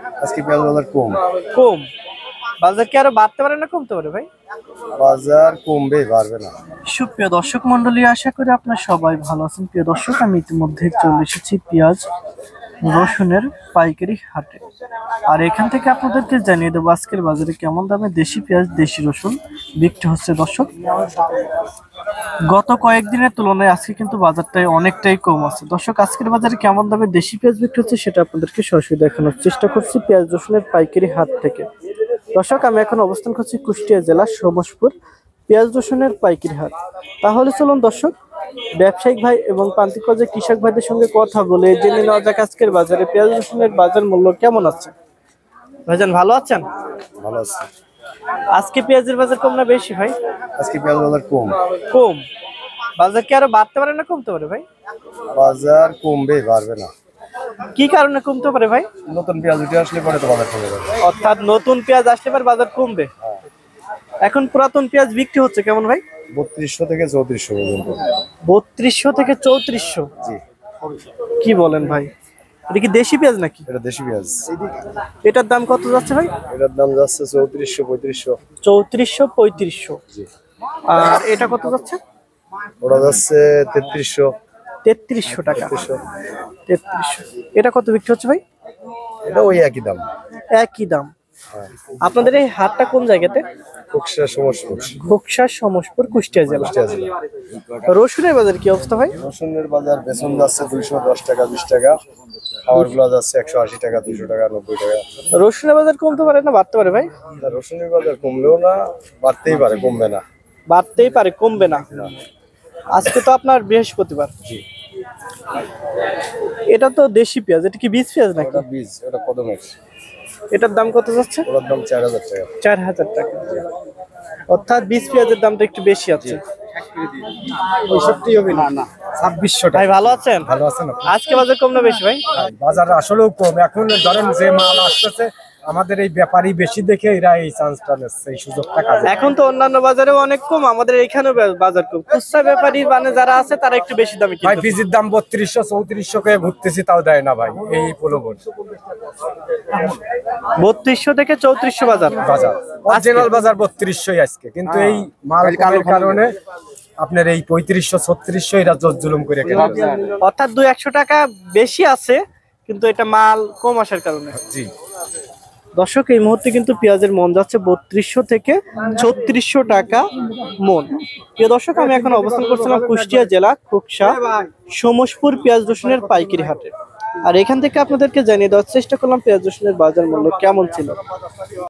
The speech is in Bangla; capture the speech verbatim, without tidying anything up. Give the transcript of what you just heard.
আজকে পেঁয়াজ বাজার কম। কম? বাজার কি আরো বাড়তে পারে না কমতে পারে ভাই? বাজার কমবে, বাড়বে না। সুপ্রিয় দর্শক মন্ডলী, আশা করি আপনারা সবাই ভালো আছেন। প্রিয় দর্শক, আমি ইতিমধ্যে চলে এসেছি পেঁয়াজ রসুনের পাইকারি হাটে। আর এখান থেকে আপনাদেরকে জানিয়ে দেবো আজকের বাজারে কেমন দামে দেশি পেঁয়াজ, দেশি রসুন বিক্রি হচ্ছে। দর্শক, গত কয়েকদিনের তুলনায় আজকে কিন্তু বাজারটাই অনেকটাই কম আছে। দর্শক, আজকের বাজারে কেমন দামে দেশি পেঁয়াজ বিক্রি হচ্ছে সেটা আপনাদেরকে সরাসরি দেখানোর চেষ্টা করছি পেঁয়াজ রসুনের পাইকারি হাট থেকে। দর্শক, আমি এখন অবস্থান করছি কুষ্টিয়া জেলার সোমসপুর পেঁয়াজ রসুনের পাইকারি হাট। তাহলে চলুন দর্শক, ব্যবসায়িক ভাই এবং প্রান্তিক পর্যায়ে কৃষক ভাইদের সঙ্গে কথা বলে জেনে নেওয়া যাক আজকের বাজারে পেঁয়াজ রসুনের বাজার মূল্য কেমন আছে। ভাইজান ভালো আছেন? ভালো আছে। আজকে পেঁয়াজের বাজার কম না বেশি ভাই? আজকে পেঁয়াজ বাজার কম। কম? বাজার কি আরো বাড়তে পারে না কমতে পারে ভাই? বাজার কমবে, বাড়বে না। কি কারণে কমতে পারে ভাই? নতুন পেঁয়াজ উঠে আসলে পরে তো বাজার কমে যাবে। অর্থাৎ নতুন পেঁয়াজ আসলে পরে বাজার কমবে। এখন পুরাতন পেঁয়াজ বিক্রি হচ্ছে কেমন ভাই? বত্রিশশো থেকে চৌত্রিশশো পর্যন্ত। বত্রিশশো থেকে চৌত্রিশশো? জি। কি বলেন ভাই, এটা কি দেশি পেঁয়াজ নাকি? এটা দেশি পেঁয়াজ। এটার দাম কত যাচ্ছে ভাই? এটার দাম যাচ্ছে চৌত্রিশশো পঁয়ত্রিশশো। চৌত্রিশশো পঁয়ত্রিশশো। জি। আর এটা কত যাচ্ছে? ওটা যাচ্ছে তেত্রিশশো। তেত্রিশশো টাকা। তেত্রিশশো। এটা কত বিক্রি হচ্ছে ভাই? এটা ওই একই দাম। একই দাম। আপনাদের এই হাটটা কোন জায়গাতে? খোকসা সমসপুর। খোকসা সমসপুর, কুষ্টিয়া জেলা। কুষ্টিয়া জেলা। রসুনের বাজার কি অবস্থা ভাই? রসুনের বাজার বেসন যাচ্ছে দুইশো দশ টাকা বিশ টাকা। খাওয়ার গুলো যাচ্ছে একশো আশি টাকা, দুইশো টাকা, নব্বই টাকা। রসুনের বাজার কমতে পারে না বাড়তে পারে ভাই? রসুনের বাজার কমলেও না, বাড়তেই পারে, কমবে না। বাড়তেই পারে, কমবে না। আজকে তো আপনার বৃহস্পতিবার। জি। এটা তো দেশি পেঁয়াজ, এটা কি বীজ পেঁয়াজ নাকি? ওটা বীজ, ওটা কদমের। এটার দাম কত যাচ্ছে? ওটার দাম চার হাজার টাকা। চার হাজার টাকা। অর্থাৎ বীজ পেঁয়াজের দামটা একটু বেশি আছে। পঁয়ষট্টি হবে না, না ছাব্বিশশো টাকা। ভাই ভালো আছেন? ভালো আছেন। আজকে বাজার কম না বেশি ভাই? বাজার আসলেও কম। এখন ধরেন যে মাল আসতেছে আমাদের এই ব্যাপারী বেশি দেখে এরা এই চান্সটা নিচ্ছে, এই সুযোগটা কাজে। এখন তো অন্যান্য বাজারেও অনেক কম, আমাদের এখানেও বাজার কম। খুচরা ব্যাপারী মানে যারা আছে তারা একটু বেশি দামে কিনছে। ভাই বীজের দাম বত্রিশশো চৌত্রিশশো করে ঘুরতেছি, তাও দেয় না ভাই এই প্রলোভন। বত্রিশশো থেকে চৌত্রিশশো বাজার। বাজার অরিজিনাল বাজার বত্রিশশোই আজকে, কিন্তু এই মাল কমের কারণে আপনার এই পঁয়ত্রিশশো ছত্রিশশো এরা জোর জুলুম করে কেনে। অর্থাৎ দুই একশো টাকা বেশি আছে, কিন্তু এটা মাল কম আসার কারণে। জি। দর্শক, এই মুহূর্তে কিন্তু পেঁয়াজের মন যাচ্ছে বত্রিশশো থেকে ছত্রিশশো টাকা মন। প্রিয় দর্শক, আমি এখন অবস্থান করছিলাম কুষ্টিয়া জেলা খোকসা সমসপুর পেঁয়াজ রসুনের পাইকারি হাটে। আর এখান থেকে আপনাদেরকে জানিয়ে দেওয়ার চেষ্টা করলাম পেঁয়াজ রসুনের বাজার মূল্য কেমন ছিল।